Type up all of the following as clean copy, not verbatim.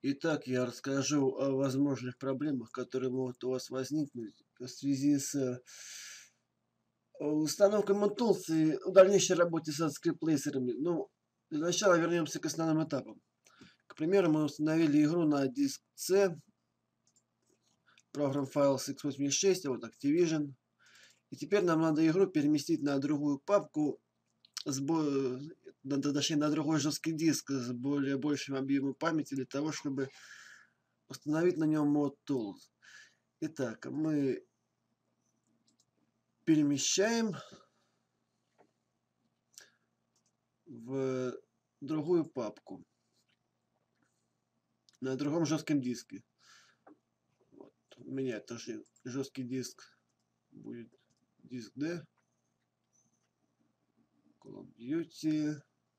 Итак, я расскажу о возможных проблемах, которые могут у вас возникнуть в связи с установкой ModTools и дальнейшей работе со скрипт-плейсерами. Ну, для начала вернемся к основным этапам. К примеру, мы установили игру на диск C, Program Files x86, вот Activision. И теперь нам надо игру переместить на другую папку, точнее на другой жесткий диск с более большим объемом памяти для того, чтобы установить на нем ModTools. Итак, мы перемещаем в другую папку на другом жестком диске. Вот. У меня тоже жесткий диск будет диск D, Call of Duty.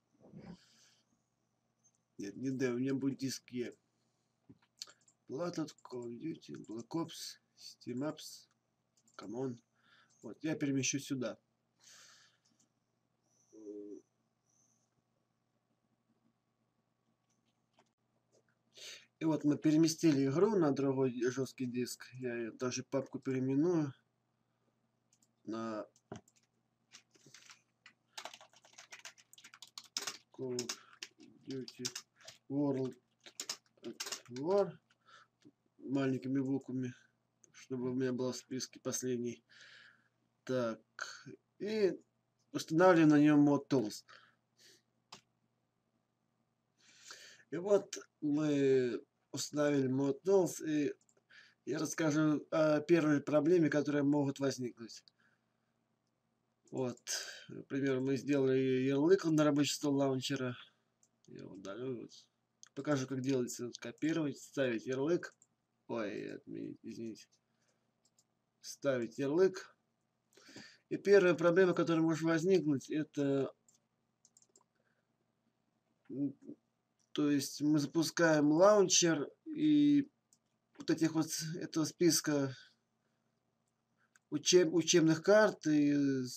Нет, не D, у меня будет диск E. Planet, Call of Duty, Black Ops, Steam Apps, Come On. Вот, я перемещу сюда. И вот мы переместили игру на другой жесткий диск. Я ее даже папку переименую на Call of Duty World War маленькими буквами, чтобы у меня было в списке последний. Так, и устанавливаем на нем ModTools. И вот мы установили ModTools, и я расскажу о первой проблеме, которая может возникнуть. Вот, например, мы сделали ярлык на рабочий стол лаунчера. Я удалю. Вот. Покажу, как делается. Копировать, ставить ярлык. Ой, отменить, извините. Ставить ярлык. И первая проблема, которая может возникнуть, это... То есть мы запускаем лаунчер, и вот этих вот этого списка учебных карт и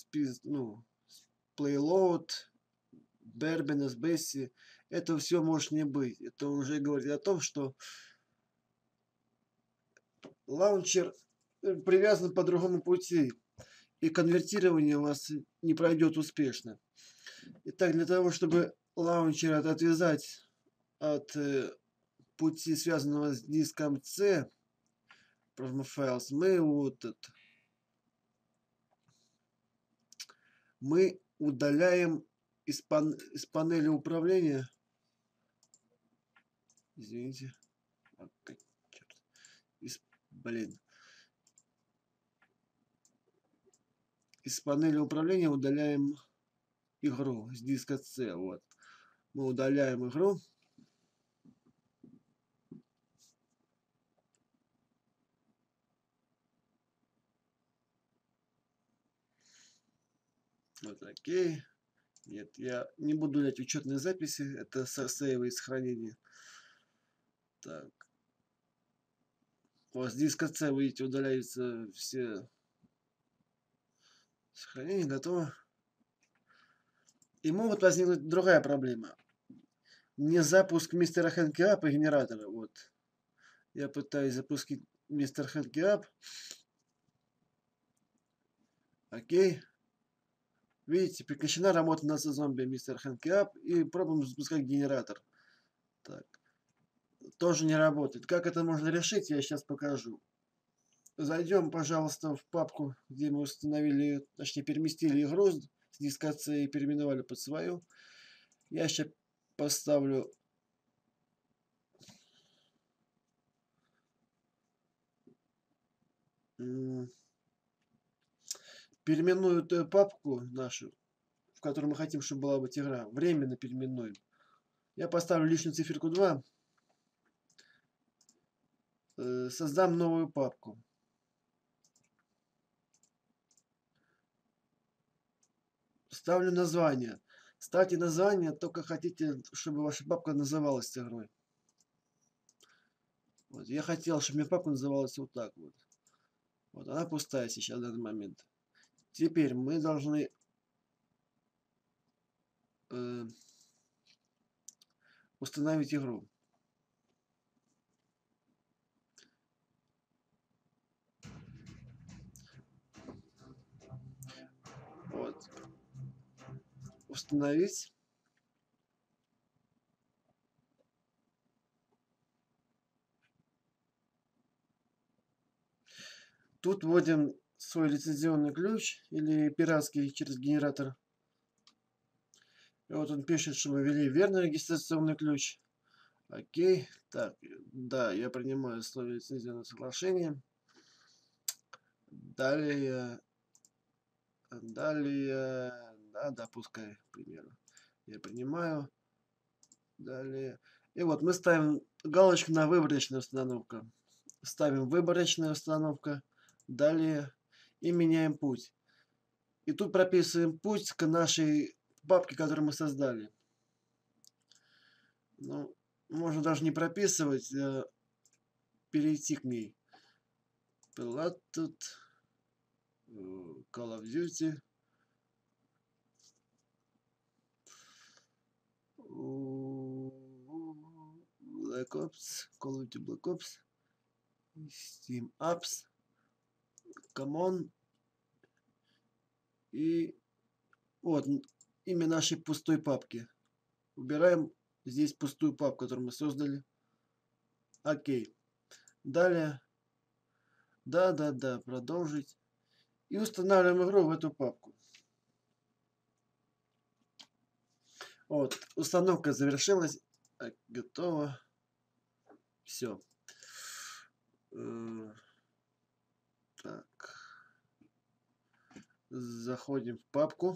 Playload, Berbenes, Bessie, этого все может не быть. Это уже говорит о том, что лаунчер привязан по другому пути, и конвертирование у вас не пройдет успешно. Итак, для того, чтобы лаунчер отвязать от пути, связанного с диском C, Program Files, мы удаляем из панели управления, извините, из панели управления удаляем игру с диска C. Вот. Мы удаляем игру. Вот, окей. Нет, я не буду удалять учетные записи. Это сейвы и сохранения. Так. У вас с диска C, видите, удаляются все сохранения. Готово. И может возникнуть другая проблема. Не запуск мистера HandCap и генератора. Вот. Я пытаюсь запустить мистер HandCap. Окей. Видите, прекращена работа над зомби мистер HandCap. И пробуем запускать генератор. Так. Тоже не работает. Как это можно решить, я сейчас покажу. Зайдем, пожалуйста, в папку, где мы установили, точнее переместили игру с диска C и переименовали под свою. Я сейчас поставлю переименую эту папку нашу, в которой мы хотим, чтобы была быть игра. Временно переименуем. Я поставлю лишнюю циферку 2. Создам новую папку. Ставлю название. Ставьте название, только хотите, чтобы ваша папка называлась игрой. Вот. Я хотел, чтобы моя папка называлась вот так вот. Вот она пустая сейчас в данный момент. Теперь мы должны установить игру. Установить. Тут вводим свой лицензионный ключ или пиратский через генератор. И вот он пишет, что мы ввели верный регистрационный ключ. Окей. Так, да, я принимаю условия лицензионного соглашения. Далее, да, пускай, к примеру. Я принимаю. Далее. И вот мы ставим галочку на выборочная установка. Ставим выборочная установка. Далее. И меняем путь. И тут прописываем путь к нашей папке, которую мы создали. Ну, можно даже не прописывать, а перейти к ней. Была тут Call of Duty. Black Ops, Call of Duty Black Ops, Steam Apps, Common. И вот имя нашей пустой папки. Убираем здесь пустую папку, которую мы создали. Окей. Далее. Да, продолжить. И устанавливаем игру в эту папку. Вот, установка завершилась. Готово. Все. Так. Заходим в папку.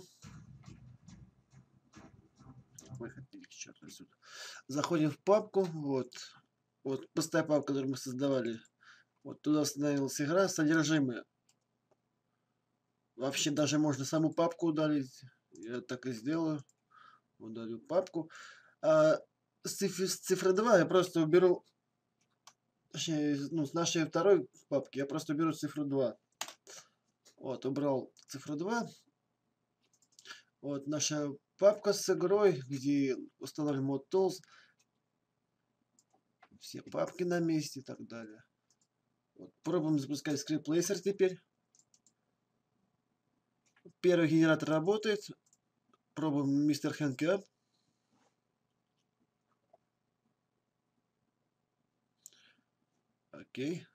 Выходили к черту отсюда. Заходим в папку. Вот пустая папка, которую мы создавали. Вот туда установилась игра. Содержимое. Вообще даже можно саму папку удалить. Я так и сделаю. Удалю папку. А с цифры 2 я просто уберу. Точнее, ну, с нашей второй папки я просто уберу цифру 2. Вот, убрал цифру 2. Вот наша папка с игрой, где установлен мод Tools. Все папки на месте и так далее. Вот, пробуем запускать скрипт Placer теперь. Первый генератор работает. Пробуем Mr. Handcap. Окей.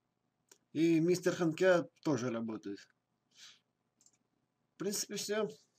И Mr. Handcap тоже работает. В принципе, все.